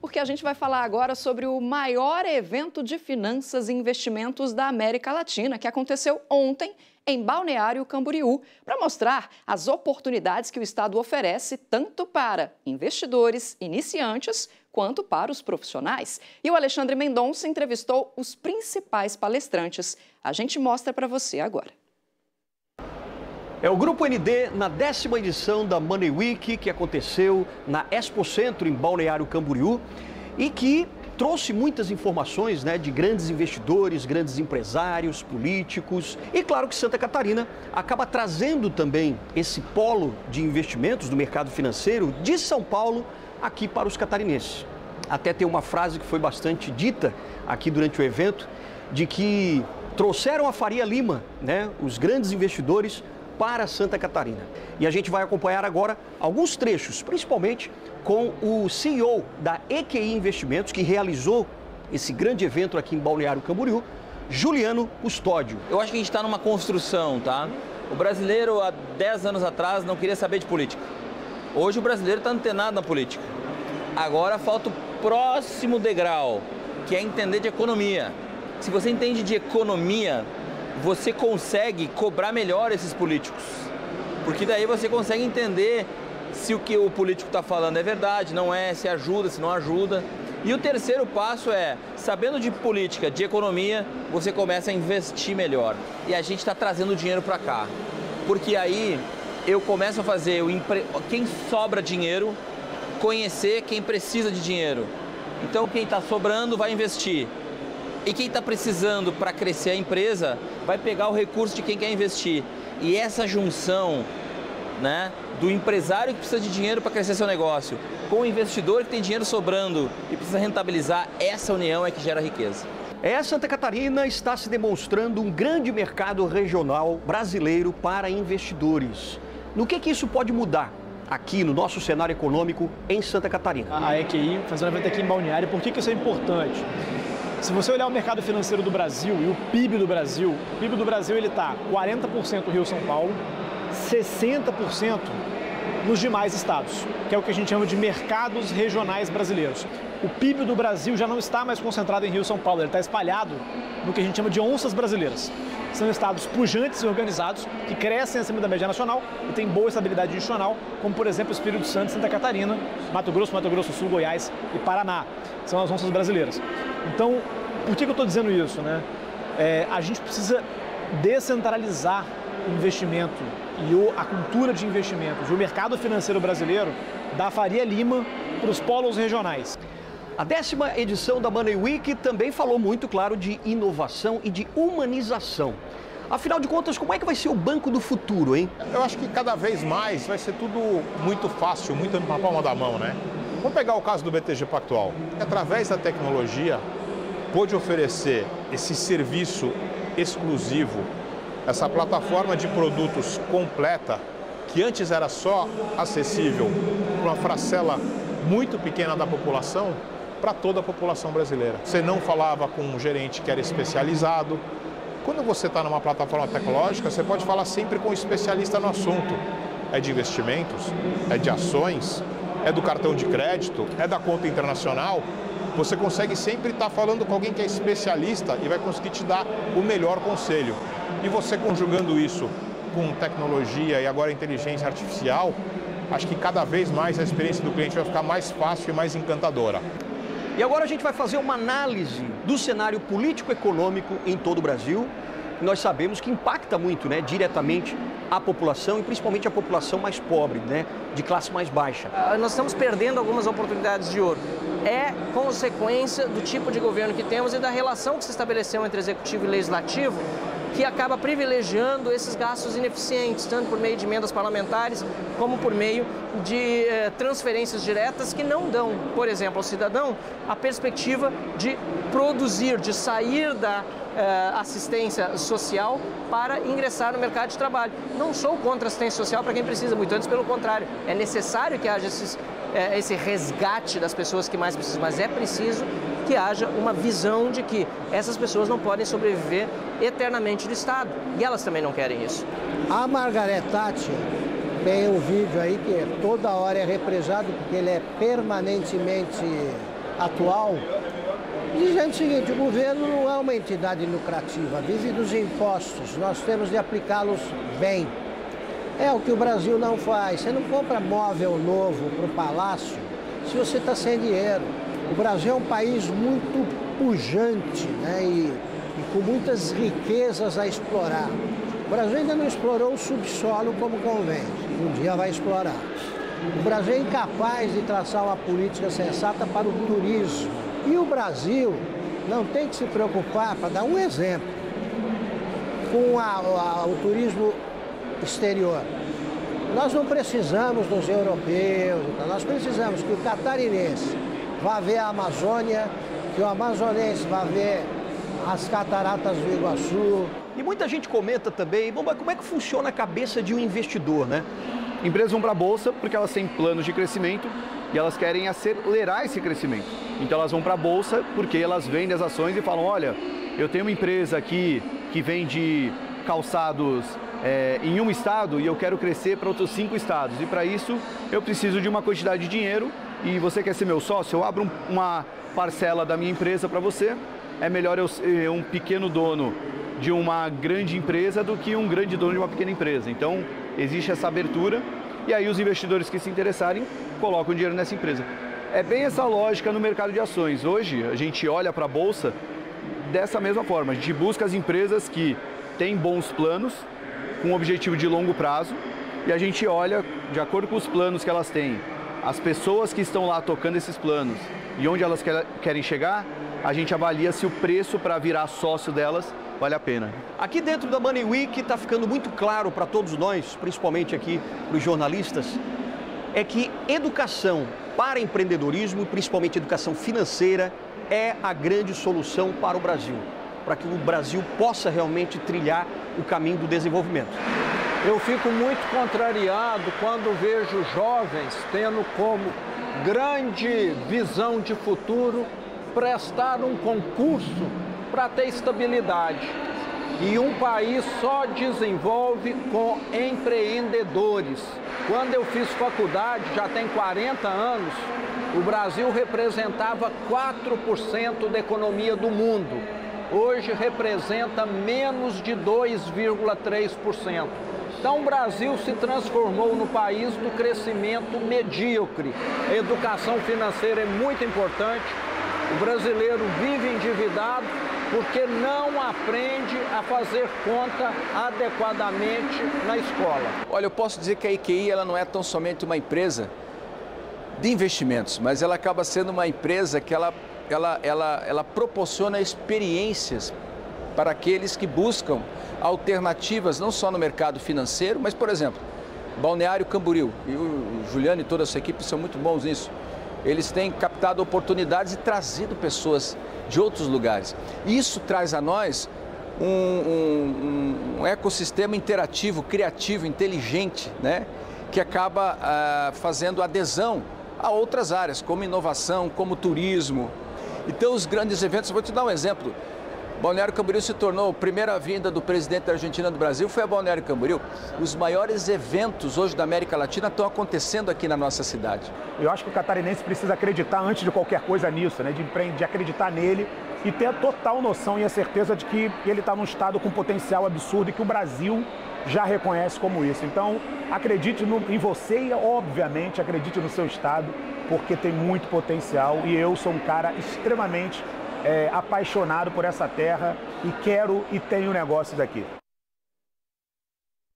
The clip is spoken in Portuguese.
porque a gente vai falar agora sobre o maior evento de finanças e investimentos da América Latina, que aconteceu ontem em Balneário Camboriú, para mostrar as oportunidades que o Estado oferece tanto para investidores iniciantes quanto para os profissionais. E o Alexandre Mendonça entrevistou os principais palestrantes. A gente mostra para você agora. É o Grupo ND na 10ª edição da Money Week, que aconteceu na Expo Centro, em Balneário Camboriú, e que trouxe muitas informações, de grandes investidores, grandes empresários, políticos. E claro que Santa Catarina acaba trazendo também esse polo de investimentos do mercado financeiro de São Paulo aqui para os catarinenses. Até tem uma frase que foi bastante dita aqui durante o evento, de que trouxeram a Faria Lima, os grandes investidores, para Santa Catarina. E a gente vai acompanhar agora alguns trechos, principalmente com o CEO da EQI Investimentos, que realizou esse grande evento aqui em Balneário Camboriú, Juliano Custódio. Eu acho que a gente está numa construção, tá? O brasileiro, há 10 anos atrás, não queria saber de política. Hoje o brasileiro está antenado na política. Agora falta o próximo degrau, que é entender de economia. Se você entende de economia, você consegue cobrar melhor esses políticos, porque daí você consegue entender se o que o político está falando é verdade, não é, se ajuda, se não ajuda. E o terceiro passo é, sabendo de política, de economia, você começa a investir melhor. E a gente está trazendo dinheiro para cá, porque aí eu começo a fazer quem sobra dinheiro, conhecer quem precisa de dinheiro. Então quem está sobrando vai investir. E quem está precisando para crescer a empresa vai pegar o recurso de quem quer investir. E essa junção, do empresário que precisa de dinheiro para crescer seu negócio, com o investidor que tem dinheiro sobrando e precisa rentabilizar, essa união é que gera riqueza. Santa Catarina está se demonstrando um grande mercado regional brasileiro para investidores. No que isso pode mudar aqui no nosso cenário econômico em Santa Catarina? A EQI fazendo um evento aqui em Balneário, por que isso é importante? Se você olhar o mercado financeiro do Brasil e o PIB do Brasil, ele está 40% Rio-São Paulo, 60% nos demais estados, que é o que a gente chama de mercados regionais brasileiros. O PIB do Brasil já não está mais concentrado em Rio-São Paulo, ele está espalhado no que a gente chama de onças brasileiras. São estados pujantes e organizados, que crescem acima da média nacional e têm boa estabilidade institucional, como por exemplo Espírito Santo, Santa Catarina, Mato Grosso do Sul, Goiás e Paraná. São as onças brasileiras. Então, por que eu estou dizendo isso? A gente precisa descentralizar o investimento e a cultura de investimentos, o mercado financeiro brasileiro, da Faria Lima para os polos regionais. A 10ª edição da Money Week também falou muito, claro, de inovação e de humanização. Afinal de contas, como é que vai ser o banco do futuro, hein? Eu acho que cada vez mais vai ser tudo muito fácil, muito na palma da mão, Vamos pegar o caso do BTG Pactual. Através da tecnologia, pôde oferecer esse serviço exclusivo, essa plataforma de produtos completa, que antes era só acessível para uma parcela muito pequena da população, para toda a população brasileira. Você não falava com um gerente que era especializado. Quando você está numa plataforma tecnológica, você pode falar sempre com um especialista no assunto. É de investimentos, é de ações, é do cartão de crédito, é da conta internacional. Você consegue sempre estar falando com alguém que é especialista e vai conseguir te dar o melhor conselho. E você conjugando isso com tecnologia e agora inteligência artificial, acho que cada vez mais a experiência do cliente vai ficar mais fácil e mais encantadora. E agora a gente vai fazer uma análise do cenário político-econômico em todo o Brasil. Nós sabemos que impacta muito, diretamente a população e principalmente a população mais pobre, de classe mais baixa. Nós estamos perdendo algumas oportunidades de ouro. É consequência do tipo de governo que temos e da relação que se estabeleceu entre executivo e legislativo, que acaba privilegiando esses gastos ineficientes, tanto por meio de emendas parlamentares, como por meio de transferências diretas que não dão, por exemplo, ao cidadão a perspectiva de produzir, de sair da assistência social para ingressar no mercado de trabalho. Não sou contra a assistência social para quem precisa, muito antes pelo contrário. É necessário que haja esse resgate das pessoas que mais precisam, mas é preciso que haja uma visão de que essas pessoas não podem sobreviver eternamente do Estado. E elas também não querem isso. A Margaret Thatcher tem um vídeo aí que toda hora é represado porque ele é permanentemente atual, dizendo o seguinte: o governo não é uma entidade lucrativa, vive dos impostos, nós temos de aplicá-los bem. É o que o Brasil não faz. Você não compra móvel novo para o palácio se você está sem dinheiro. O Brasil é um país muito pujante, né, e com muitas riquezas a explorar. O Brasil ainda não explorou o subsolo como convém, um dia vai explorar. O Brasil é incapaz de traçar uma política sensata para o turismo. E o Brasil não tem que se preocupar, para dar um exemplo, com o turismo exterior. Nós não precisamos dos europeus, nós precisamos que o catarinense vá ver a Amazônia, que o amazonense vá ver as cataratas do Iguaçu. E muita gente comenta também, bom, mas como é que funciona a cabeça de um investidor, né? Empresas vão para a Bolsa porque elas têm planos de crescimento e elas querem acelerar esse crescimento. Então elas vão para a Bolsa porque elas vendem as ações e falam: olha, eu tenho uma empresa aqui que vende calçados em um estado e eu quero crescer para outros 5 estados. E para isso eu preciso de uma quantidade de dinheiro e você quer ser meu sócio? Eu abro uma parcela da minha empresa para você. É melhor eu ser um pequeno dono de uma grande empresa do que um grande dono de uma pequena empresa. Então existe essa abertura e aí os investidores que se interessarem colocam dinheiro nessa empresa. É bem essa lógica no mercado de ações. Hoje a gente olha para a Bolsa dessa mesma forma. A gente busca as empresas que têm bons planos, com um objetivo de longo prazo, e a gente olha, de acordo com os planos que elas têm, as pessoas que estão lá tocando esses planos e onde elas querem chegar, a gente avalia se o preço para virar sócio delas vale a pena. Aqui dentro da Money Week está ficando muito claro para todos nós, principalmente aqui para os jornalistas, é que educação para empreendedorismo, e principalmente educação financeira, é a grande solução para o Brasil, para que o Brasil possa realmente trilhar o caminho do desenvolvimento. Eu fico muito contrariado quando vejo jovens tendo como grande visão de futuro prestar um concurso para ter estabilidade. E um país só desenvolve com empreendedores. Quando eu fiz faculdade, já tem 40 anos, o Brasil representava 4% da economia do mundo. Hoje representa menos de 2,3%. Então o Brasil se transformou no país do crescimento medíocre. A educação financeira é muito importante. O brasileiro vive endividado porque não aprende a fazer conta adequadamente na escola. Olha, eu posso dizer que a EQI ela não é tão somente uma empresa de investimentos, mas ela acaba sendo uma empresa que ela proporciona experiências para aqueles que buscam alternativas, não só no mercado financeiro, mas, por exemplo, Balneário Camboriú. E o Juliano e toda a sua equipe são muito bons nisso. Eles têm captado oportunidades e trazido pessoas de outros lugares. Isso traz a nós um ecossistema interativo, criativo, inteligente, né? Que acaba fazendo adesão a outras áreas, como inovação, como turismo. Então, os grandes eventos, vou te dar um exemplo. Balneário Camboriú se tornou a primeira vinda do presidente da Argentina do Brasil, foi a Balneário Camboriú. Os maiores eventos hoje da América Latina estão acontecendo aqui na nossa cidade. Eu acho que o catarinense precisa acreditar antes de qualquer coisa nisso, né? De acreditar nele e ter a total noção e a certeza de que ele está num estado com potencial absurdo e que o Brasil já reconhece como isso. Então, acredite em você e, obviamente, acredite no seu estado, porque tem muito potencial e eu sou um cara extremamente apaixonado por essa terra e quero e tenho negócios aqui.